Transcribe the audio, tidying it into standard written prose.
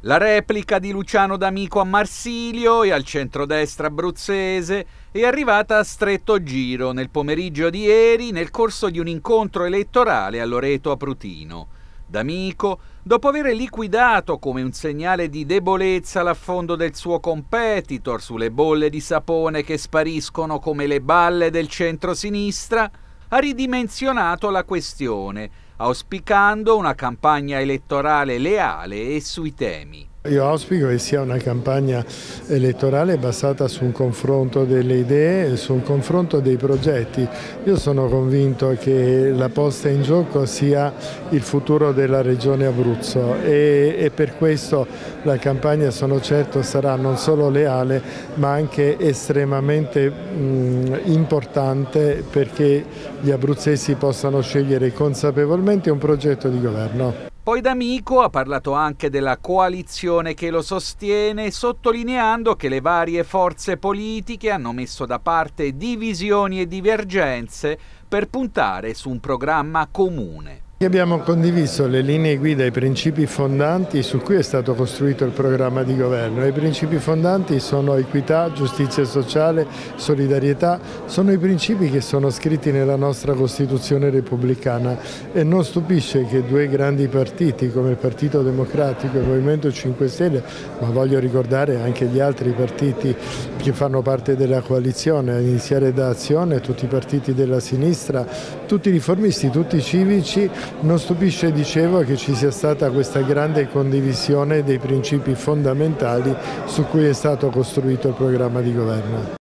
La replica di Luciano D'Amico a Marsilio e al centrodestra abruzzese è arrivata a stretto giro nel pomeriggio di ieri nel corso di un incontro elettorale a Loreto Aprutino. D'Amico, dopo aver liquidato come un segnale di debolezza l'affondo del suo competitor sulle bolle di sapone che spariscono come le balle del centro-sinistra, ha ridimensionato la questione, auspicando una campagna elettorale leale e sui temi. Io auspico che sia una campagna elettorale basata su un confronto delle idee e su un confronto dei progetti. Io sono convinto che la posta in gioco sia il futuro della regione Abruzzo e per questo la campagna, sono certo, sarà non solo leale ma anche estremamente importante perché gli abruzzesi possano scegliere consapevolmente un progetto di governo. Poi D'Amico ha parlato anche della coalizione che lo sostiene, sottolineando che le varie forze politiche hanno messo da parte divisioni e divergenze per puntare su un programma comune. Abbiamo condiviso le linee guida e i principi fondanti su cui è stato costruito il programma di governo. I principi fondanti sono equità, giustizia sociale, solidarietà, sono i principi che sono scritti nella nostra Costituzione repubblicana e non stupisce che due grandi partiti come il Partito Democratico e il Movimento 5 Stelle, ma voglio ricordare anche gli altri partiti che fanno parte della coalizione, a iniziare da Azione, tutti i partiti della sinistra, tutti i riformisti, tutti i civici. Non stupisce, dicevo, che ci sia stata questa grande condivisione dei principi fondamentali su cui è stato costruito il programma di governo.